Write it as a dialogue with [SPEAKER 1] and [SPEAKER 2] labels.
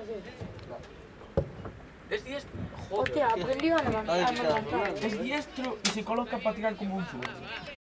[SPEAKER 1] Es diestro.
[SPEAKER 2] Hostia, aprendió a levantar.
[SPEAKER 1] Es diestro y se coloca para tirar como un zurdo.